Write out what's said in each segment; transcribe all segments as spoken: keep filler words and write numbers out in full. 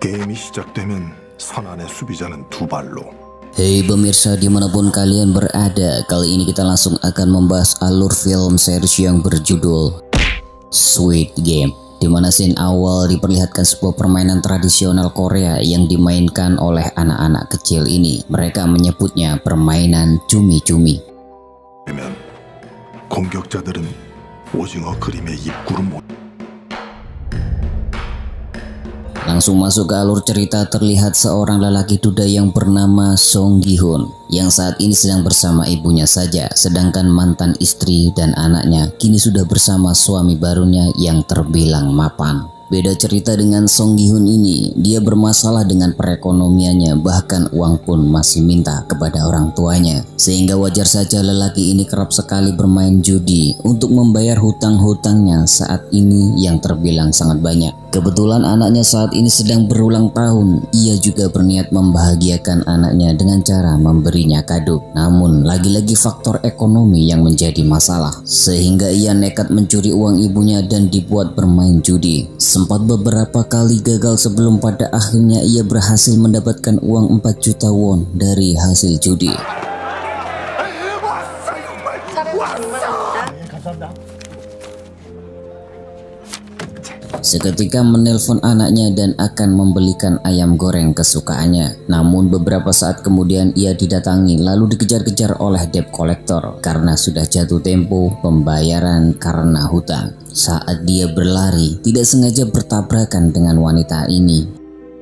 게임이 시작되면 선안의 수비자는 두 발로. Hey pemirsa dimanapun kalian berada, kali ini kita langsung akan membahas alur film series yang berjudul Squid Game, di mana scene awal diperlihatkan sebuah permainan tradisional Korea yang dimainkan oleh anak-anak kecil ini. Mereka menyebutnya permainan cumi-cumi. 그러면 공격자들은 오징어 그림의 입구를 못. Langsung masuk ke alur cerita, terlihat seorang lelaki duda yang bernama Song Gi-hun yang saat ini sedang bersama ibunya saja, sedangkan mantan istri dan anaknya kini sudah bersama suami barunya yang terbilang mapan. Beda cerita dengan Song Gi-hun ini, dia bermasalah dengan perekonomiannya, bahkan uang pun masih minta kepada orang tuanya. Sehingga wajar saja lelaki ini kerap sekali bermain judi untuk membayar hutang-hutangnya saat ini yang terbilang sangat banyak. Kebetulan anaknya saat ini sedang berulang tahun, ia juga berniat membahagiakan anaknya dengan cara memberinya kado. Namun lagi-lagi faktor ekonomi yang menjadi masalah, sehingga ia nekat mencuri uang ibunya dan dibuat bermain judi. Sempat beberapa kali gagal sebelum pada akhirnya ia berhasil mendapatkan uang empat juta won dari hasil judi. Seketika menelpon anaknya dan akan membelikan ayam goreng kesukaannya. Namun beberapa saat kemudian ia didatangi lalu dikejar-kejar oleh debt collector karena sudah jatuh tempo pembayaran karena hutang. Saat dia berlari, tidak sengaja bertabrakan dengan wanita ini.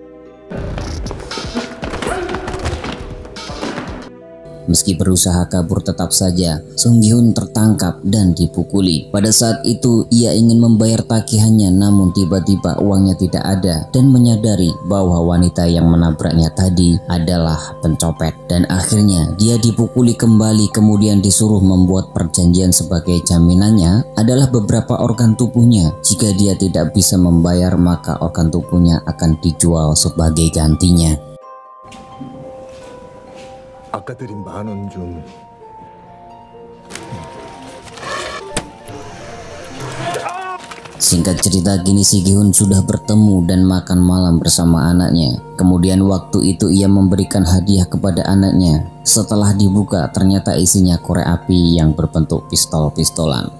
Meski berusaha kabur, tetap saja Song Gi-hun tertangkap dan dipukuli. Pada saat itu ia ingin membayar tagihannya, namun tiba-tiba uangnya tidak ada dan menyadari bahwa wanita yang menabraknya tadi adalah pencopet. Dan akhirnya dia dipukuli kembali, kemudian disuruh membuat perjanjian sebagai jaminannya adalah beberapa organ tubuhnya. Jika dia tidak bisa membayar, maka organ tubuhnya akan dijual sebagai gantinya. 아까 드린 만 원 중. Singkat cerita, kini si Gi-hun sudah bertemu dan makan malam bersama anaknya. Kemudian waktu itu ia memberikan hadiah kepada anaknya. Setelah dibuka, ternyata isinya korek api yang berbentuk pistol-pistolan.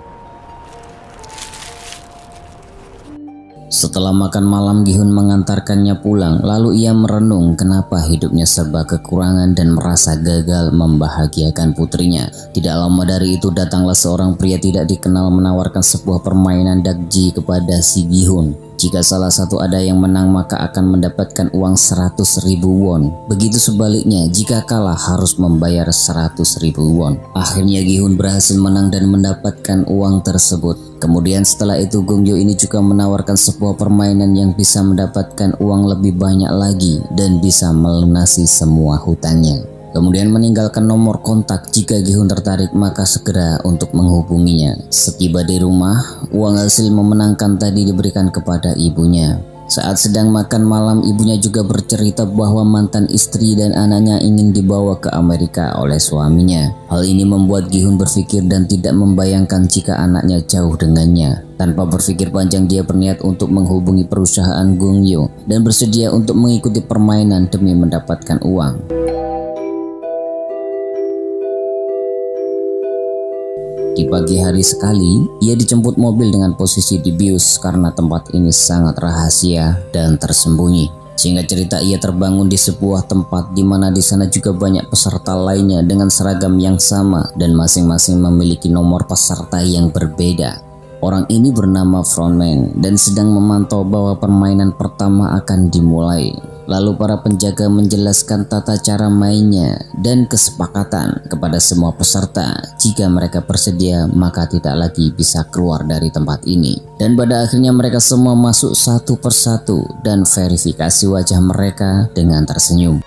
Setelah makan malam, Gi-hun mengantarkannya pulang. Lalu ia merenung kenapa hidupnya serba kekurangan dan merasa gagal membahagiakan putrinya. Tidak lama dari itu datanglah seorang pria tidak dikenal menawarkan sebuah permainan dakji kepada si Gi-hun. Jika salah satu ada yang menang maka akan mendapatkan uang seratus ribu won. Begitu sebaliknya, jika kalah harus membayar seratus ribu won. Akhirnya Gi-hun berhasil menang dan mendapatkan uang tersebut. Kemudian setelah itu Gongyo ini juga menawarkan sebuah permainan yang bisa mendapatkan uang lebih banyak lagi dan bisa melunasi semua hutangnya. Kemudian meninggalkan nomor kontak, jika Gi-hun tertarik maka segera untuk menghubunginya. Setiba di rumah, uang hasil memenangkan tadi diberikan kepada ibunya. Saat sedang makan malam, ibunya juga bercerita bahwa mantan istri dan anaknya ingin dibawa ke Amerika oleh suaminya. Hal ini membuat Gi-hun berpikir dan tidak membayangkan jika anaknya jauh dengannya. Tanpa berpikir panjang, dia berniat untuk menghubungi perusahaan Gongyo dan bersedia untuk mengikuti permainan demi mendapatkan uang. Di pagi hari sekali, ia dijemput mobil dengan posisi di bius karena tempat ini sangat rahasia dan tersembunyi. Singkat cerita, ia terbangun di sebuah tempat di mana di sana juga banyak peserta lainnya dengan seragam yang sama dan masing-masing memiliki nomor peserta yang berbeda. Orang ini bernama frontman dan sedang memantau bahwa permainan pertama akan dimulai. Lalu para penjaga menjelaskan tata cara mainnya dan kesepakatan kepada semua peserta. Jika mereka bersedia maka tidak lagi bisa keluar dari tempat ini. Dan pada akhirnya mereka semua masuk satu persatu dan verifikasi wajah mereka dengan tersenyum.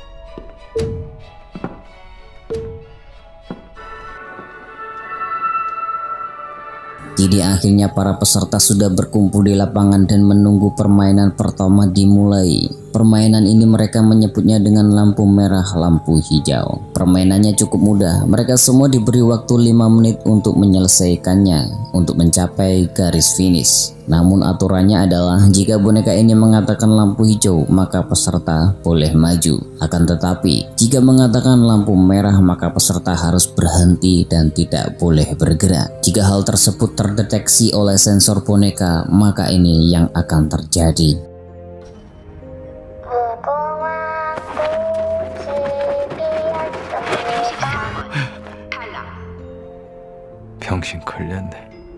Jadi akhirnya para peserta sudah berkumpul di lapangan dan menunggu permainan pertama dimulai. Permainan ini mereka menyebutnya dengan lampu merah, lampu hijau. Permainannya cukup mudah, mereka semua diberi waktu lima menit untuk menyelesaikannya untuk mencapai garis finish. Namun aturannya adalah jika boneka ini mengatakan lampu hijau maka peserta boleh maju. Akan tetapi jika mengatakan lampu merah maka peserta harus berhenti dan tidak boleh bergerak. Jika hal tersebut terdeteksi oleh sensor boneka maka ini yang akan terjadi. 병신 걸렸네.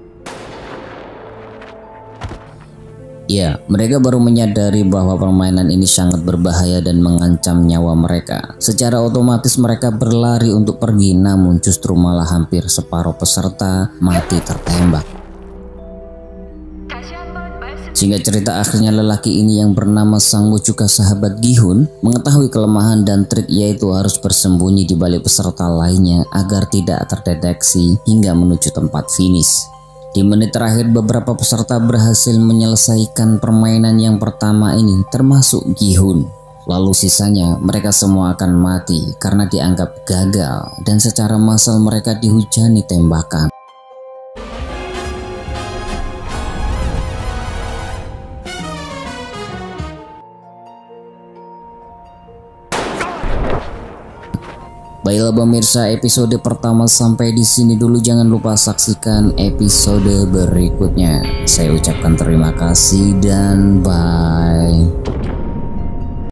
Ya, mereka baru menyadari bahwa permainan ini sangat berbahaya dan mengancam nyawa mereka. Secara otomatis mereka berlari untuk pergi, namun justru malah hampir separuh peserta mati tertembak. Sehingga cerita akhirnya lelaki ini yang bernama Sang-woo juga sahabat Gi-hun mengetahui kelemahan dan trik, yaitu harus bersembunyi di balik peserta lainnya agar tidak terdeteksi hingga menuju tempat finish. Di menit terakhir beberapa peserta berhasil menyelesaikan permainan yang pertama ini termasuk Gi-hun. Lalu sisanya mereka semua akan mati karena dianggap gagal dan secara massal mereka dihujani tembakan. Baiklah pemirsa, episode pertama sampai di sini dulu. Jangan lupa saksikan episode berikutnya. Saya ucapkan terima kasih dan bye.